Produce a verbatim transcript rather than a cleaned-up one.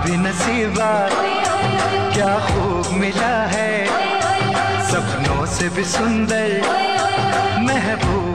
भी नसीबा क्या खूब मिला है, सपनों से भी सुंदर महबूब।